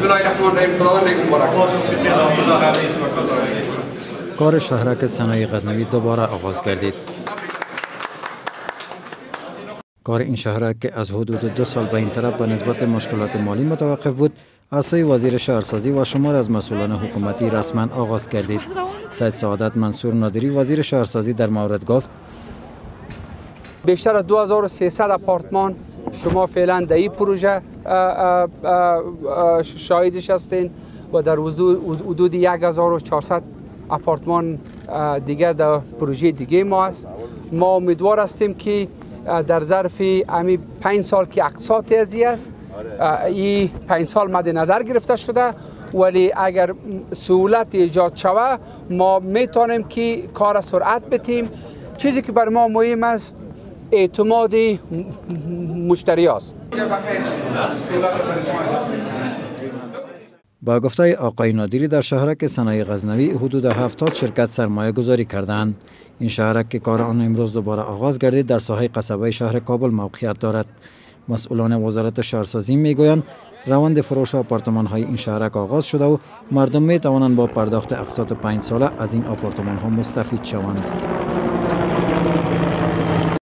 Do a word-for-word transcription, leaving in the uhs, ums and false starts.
کار شهرک صنایع غزنوی دوباره آغاز گردید. کار این شهرک که از حدود دو سال به این طرف به نسبت مشکلات مالی متوقف بود، از سوی وزیر شهرسازی و شمار از مسئولان حکومتی رسما آغاز گردید. سید سعادت منصور نادری وزیر شهرسازی در مورد گفت: بیشتر از دو هزار و سیصد آپارتمان شما فعلا در این پروژه شاهدش هستین و در حدود یک هزار و چهارصد آپارتمان دیگر در پروژه دیگه ما است. ما امیدوار هستیم که در ظرف امی پنج سال که اقساط ازی است، این پنج سال مد نظر گرفته شده، ولی اگر سهولت ایجاد شود ما میتونیم که کار سرعت بدیم. چیزی که بر ما مهم است اعتماد مشتری است. با گفته آقای نادری در شهرک صنایع غزنوی حدود هفتاد شرکت سرمایه گذاری کردند. این شهرک که کار آن امروز دوباره آغاز گردید در ساحه قصبه شهر کابل موقعیت دارد. مسئولان وزارت شهرسازی میگویند روند فروش آپارتمان های این شهرک آغاز شده و مردم می توانند با پرداخت اقساط پنج ساله از این آپارتمان ها مستفید شوند.